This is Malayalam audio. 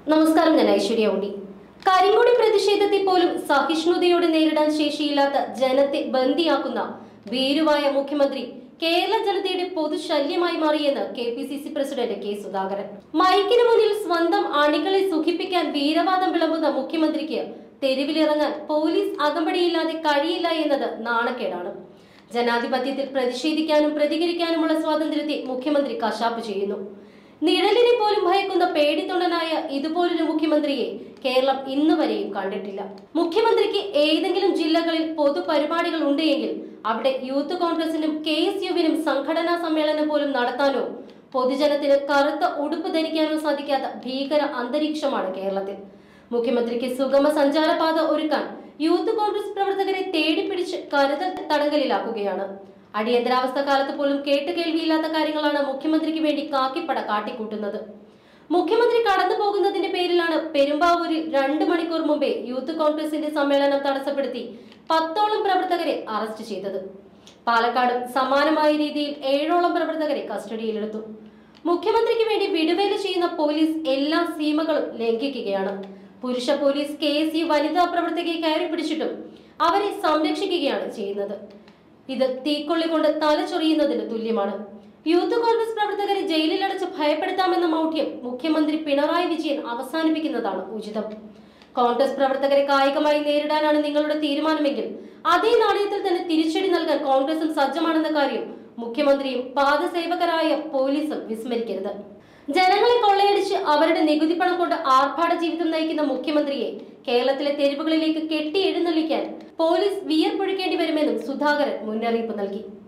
നമസ്കാരം, ഞാൻ ഐശ്വര്യ ഓടി. കരിങ്കൊടി പ്രതിഷേധത്തെ പോലും സഹിഷ്ണുതയോടെ നേരിടാൻ ശേഷിയില്ലാത്ത ജനത്തെ ബന്ദിയാക്കുന്ന ഭീരുവായ മുഖ്യമന്ത്രി കേരള ജനതയുടെ പൊതുശല്യമായി മാറിയെന്ന് KPCC പ്രസിഡന്റ് K. സുധാകരൻ. മൈക്കിന് മുന്നിൽ സ്വന്തം അണികളെ സുഖിപ്പിക്കാൻ വീരവാദം വിളമ്പുന്ന മുഖ്യമന്ത്രിക്ക് തെരുവിലിറങ്ങാൻ പോലീസ് അകമ്പടിയില്ലാതെ കഴിയില്ല എന്നത് നാണക്കേടാണ്. ജനാധിപത്യത്തിൽ പ്രതിഷേധിക്കാനും പ്രതികരിക്കാനുമുള്ള സ്വാതന്ത്ര്യത്തെ മുഖ്യമന്ത്രി കശാപ്പ് ചെയ്യുന്നു. നിഴലിനെ പോലും ഭയക്കുന്ന പേടിത്തൊണ്ടനായ ഇതുപോലൊരു മുഖ്യമന്ത്രിയെ കേരളം ഇന്നുവരെയും കണ്ടിട്ടില്ല. മുഖ്യമന്ത്രിക്ക് ഏതെങ്കിലും ജില്ലകളിൽ പൊതുപരിപാടികൾ ഉണ്ടെങ്കിൽ അവിടെ യൂത്ത് കോൺഗ്രസിനും KSUവിനും സംഘടനാ സമ്മേളനം പോലും നടത്താനോ പൊതുജനത്തിന് കറുത്ത ഉടുപ്പ് ധരിക്കാനോ സാധിക്കാത്ത ഭീകര അന്തരീക്ഷമാണ് കേരളത്തിൽ. മുഖ്യമന്ത്രിക്ക് സുഗമ സഞ്ചാരപാത ഒരുക്കാൻ യൂത്ത് കോൺഗ്രസ് പ്രവർത്തകരെ തേടിപ്പിടിച്ച് കരുതൽ തടങ്കലിലാക്കുകയാണ്. അടിയന്തരാവസ്ഥ കാലത്ത് പോലും കേട്ടുകേൾവിയില്ലാത്ത കാര്യങ്ങളാണ് മുഖ്യമന്ത്രിക്ക് വേണ്ടി കാക്കിപ്പട കാട്ടിക്കൂട്ടുന്നത്. മുഖ്യമന്ത്രി കടന്നു പോകുന്നതിന്റെ പേരിലാണ് പെരുമ്പാവൂരിൽ 2 മണിക്കൂർ മുമ്പേ യൂത്ത് കോൺഗ്രസിന്റെ സമ്മേളനം തടസ്സപ്പെടുത്തി 10ഓളം പ്രവർത്തകരെ അറസ്റ്റ് ചെയ്തത്. പാലക്കാട് സമാനമായ രീതിയിൽ 7ഓളം പ്രവർത്തകരെ കസ്റ്റഡിയിലെടുത്തു. മുഖ്യമന്ത്രിക്ക് വേണ്ടി വിടുവേല ചെയ്യുന്ന പോലീസ് എല്ലാ സീമകളും ലംഘിക്കുകയാണ്. പുരുഷ പോലീസ് KSU വനിതാ പ്രവർത്തകരെ കയറി പിടിച്ചിട്ടും അവരെ സംരക്ഷിക്കുകയാണ് ചെയ്യുന്നത്. ഇത് തീക്കൊള്ളി കൊണ്ട് തലചൊറിയുന്നതിന് തുല്യമാണ്. യൂത്ത് കോൺഗ്രസ് പ്രവർത്തകരെ ജയിലിലടച്ച് ഭയപ്പെടുത്താമെന്ന മൗഢ്യം മുഖ്യമന്ത്രി പിണറായി വിജയൻ അവസാനിപ്പിക്കുന്നതാണ് ഉചിതം. കോൺഗ്രസ് പ്രവർത്തകരെ കായികമായി നേരിടാനാണ് നിങ്ങളുടെ തീരുമാനമെങ്കിൽ അതേ നാണയത്തിൽ തന്നെ തിരിച്ചടി നൽകാൻ കോൺഗ്രസും സജ്ജമാണെന്ന കാര്യം മുഖ്യമന്ത്രിയും പാദസേവകരായ പോലീസും വിസ്മരിക്കരുത്. ജനങ്ങളെ കൊള്ളയടിച്ച് അവരുടെ നികുതി പണം കൊണ്ട് ആർഭാട ജീവിതം നയിക്കുന്ന മുഖ്യമന്ത്രിയെ കേരളത്തിലെ തെരുവുകളിലേക്ക് കെട്ടി എഴുന്നള്ളിക്കാൻ പോലീസ് വിയർപ്പൊഴുക്കേണ്ടി വരുമെന്നും സുധാകരൻ മുന്നറിയിപ്പ് നൽകി.